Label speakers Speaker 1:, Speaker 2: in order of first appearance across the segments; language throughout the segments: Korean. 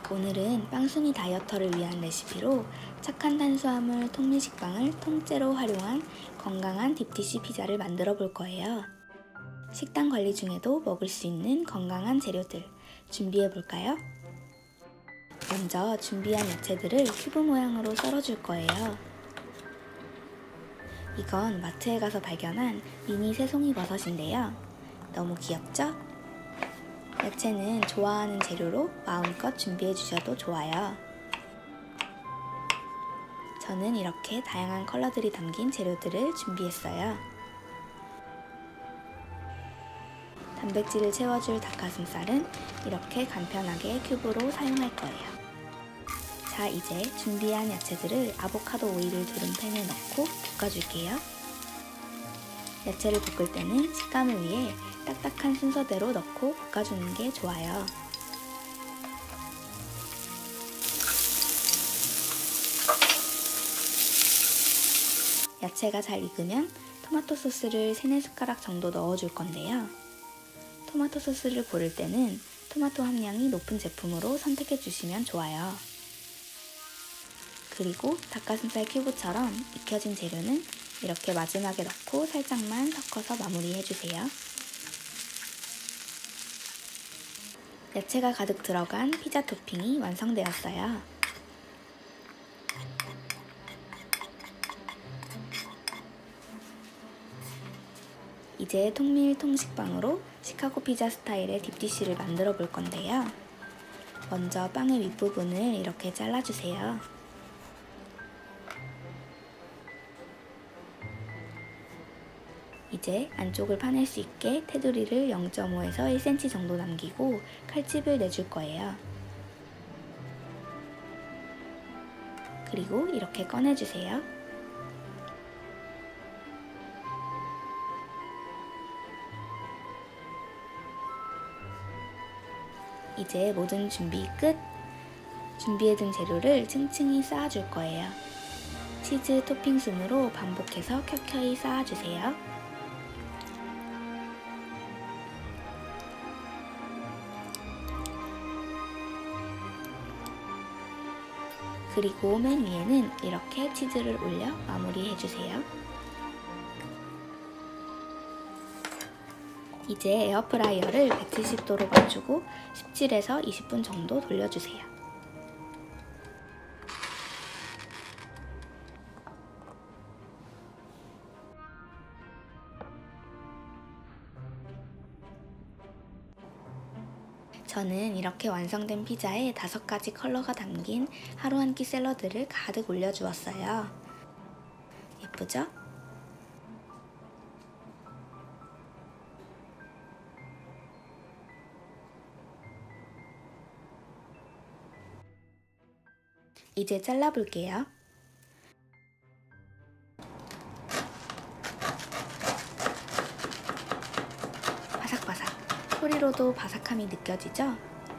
Speaker 1: 오늘은 빵순이 다이어터를 위한 레시피로 착한 탄수화물 통밀식빵을 통째로 활용한 건강한 딥디시 피자를 만들어 볼 거예요. 식단 관리 중에도 먹을 수 있는 건강한 재료들 준비해 볼까요? 먼저 준비한 야채들을 큐브 모양으로 썰어줄 거예요. 이건 마트에 가서 발견한 미니 새송이 버섯인데요. 너무 귀엽죠? 야채는 좋아하는 재료로 마음껏 준비해 주셔도 좋아요. 저는 이렇게 다양한 컬러들이 담긴 재료들을 준비했어요. 단백질을 채워줄 닭가슴살은 이렇게 간편하게 큐브로 사용할 거예요. 자, 이제 준비한 야채들을 아보카도 오일을 두른 팬에 넣고 볶아줄게요. 야채를 볶을 때는 식감을 위해 딱딱한 순서대로 넣고 볶아주는 게 좋아요. 야채가 잘 익으면 토마토 소스를 3-4숟가락 정도 넣어줄 건데요. 토마토 소스를 고를 때는 토마토 함량이 높은 제품으로 선택해 주시면 좋아요. 그리고 닭가슴살 큐브처럼 익혀진 재료는 이렇게 마지막에 넣고 살짝만 섞어서 마무리해 주세요. 야채가 가득 들어간 피자 토핑이 완성되었어요. 이제 통밀 통식빵으로 시카고 피자 스타일의 딥디시를 만들어 볼 건데요. 먼저 빵의 윗부분을 이렇게 잘라주세요. 이제 안쪽을 파낼 수 있게 테두리를 0.5에서 1cm 정도 남기고 칼집을 내줄 거예요. 그리고 이렇게 꺼내주세요. 이제 모든 준비 끝! 준비해둔 재료를 층층이 쌓아줄 거예요. 치즈 토핑 순으로 반복해서 켜켜이 쌓아주세요. 그리고 맨 위에는 이렇게 치즈를 올려 마무리해주세요. 이제 에어프라이어를 170도로 맞추고 17에서 20분 정도 돌려주세요. 저는 이렇게 완성된 피자에 5가지 컬러가 담긴 하루 한 끼 샐러드를 가득 올려주었어요. 예쁘죠? 이제 잘라볼게요. 바삭바삭! 소리로도 바삭함이 느껴지죠?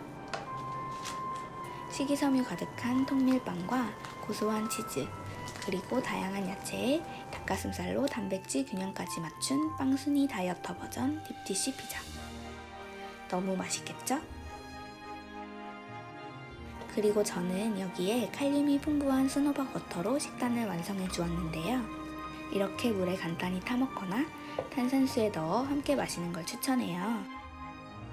Speaker 1: 식이섬유 가득한 통밀빵과 고소한 치즈, 그리고 다양한 야채에 닭가슴살로 단백질 균형까지 맞춘 빵순이 다이어터 버전 딥디시 피자. 너무 맛있겠죠? 그리고 저는 여기에 칼륨이 풍부한 스노박 버터로 식단을 완성해 주었는데요. 이렇게 물에 간단히 타먹거나 탄산수에 넣어 함께 마시는 걸 추천해요.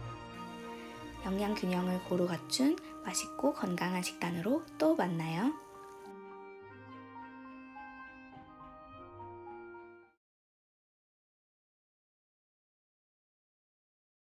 Speaker 1: 영양 균형을 고루 갖춘 맛있고 건강한 식단으로 또 만나요.